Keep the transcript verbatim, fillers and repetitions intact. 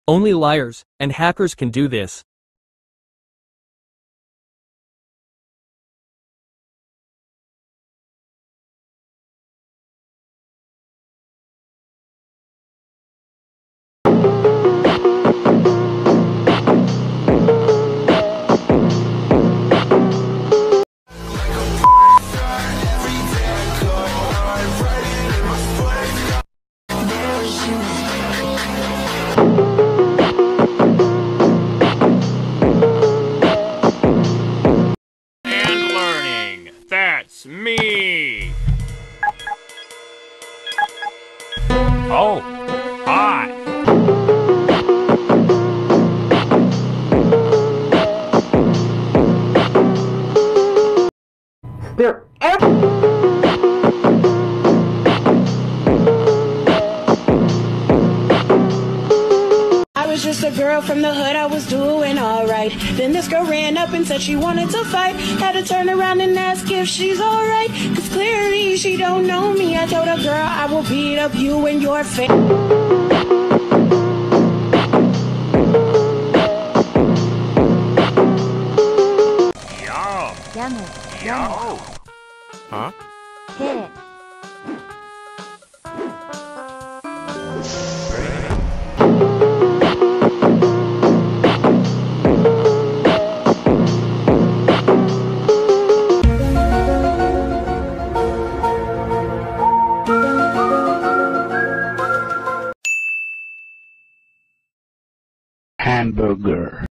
Only liars and hackers can do this. And learning. That's me. Oh, hi. They're I was just a girl from the hood, I was doing alright. Then this girl ran up and said she wanted to fight. Had to turn around and ask if she's alright, cause clearly she don't know me. I told her, girl, I will beat up you and your face. Yall. Yummy. Yall. Huh? Hit it.